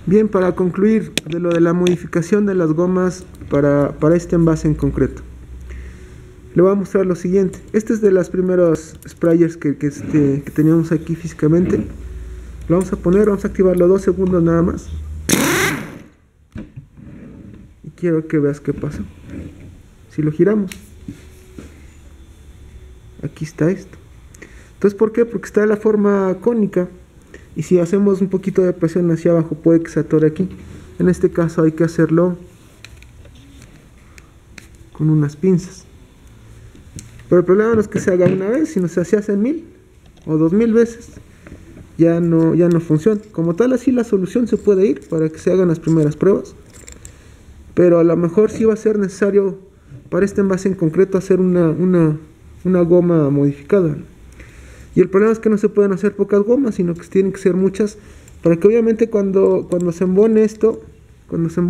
Bien, para concluir de lo de la modificación de las gomas para este envase en concreto, le voy a mostrar lo siguiente. Este es de los primeros sprayers que teníamos aquí físicamente. Lo vamos a poner, vamos a activarlo 2 segundos nada más. Y quiero que veas qué pasa. Si lo giramos, aquí está esto. Entonces, ¿por qué? Porque está de la forma cónica. Y si hacemos un poquito de presión hacia abajo, puede que se atore aquí. En este caso hay que hacerlo con unas pinzas. Pero el problema no es que se haga una vez, sino que se hace 1000 o 2000 veces. Ya no funciona. Como tal, así la solución se puede ir para que se hagan las primeras pruebas. Pero a lo mejor sí va a ser necesario para este envase en concreto hacer una goma modificada. Y el problema es que no se pueden hacer pocas gomas, sino que tienen que ser muchas, para que obviamente cuando se embone esto, cuando se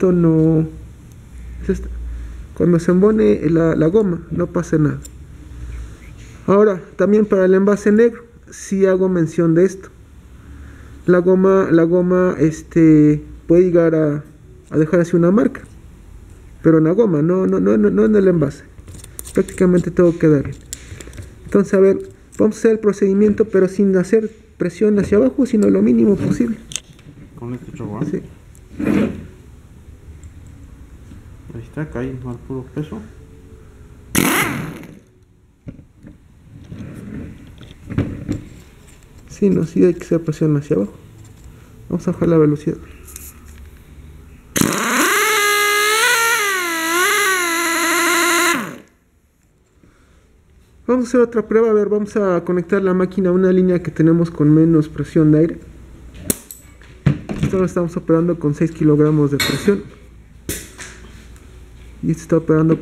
embone la goma, no pase nada. Ahora, también para el envase negro, sí hago mención de esto. La goma puede llegar a dejar así una marca, pero en la goma, no en el envase. Prácticamente todo queda bien. Entonces, a ver, vamos a hacer el procedimiento, pero sin hacer presión hacia abajo, sino lo mínimo posible. Con este chavo, Sí. Ahí está, cae al puro peso. Sí, no, sí hay que hacer presión hacia abajo. Vamos a bajar la velocidad. Vamos a hacer otra prueba. A ver, vamos a conectar la máquina a una línea que tenemos con menos presión de aire. Esto lo estamos operando con 6 kilogramos de presión. Y este está operando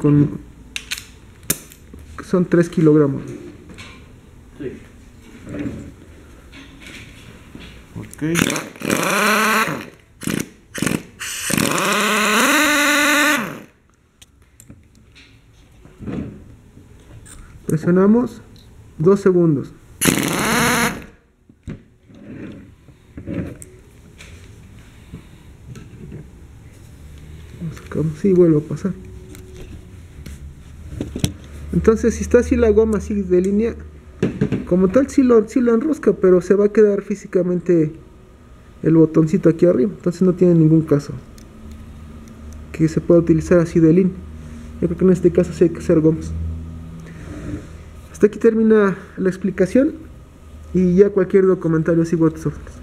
son 3 kilogramos. Sí. Ok. Presionamos 2 segundos. Sí, vuelve a pasar. Entonces, si está así la goma así de línea, como tal sí lo enrosca, pero se va a quedar físicamente el botoncito aquí arriba. Entonces no tiene ningún caso que se pueda utilizar así de línea. Yo creo que en este caso sí hay que hacer gomas. Hasta aquí termina la explicación y ya cualquier comentario sigo a tus órdenes.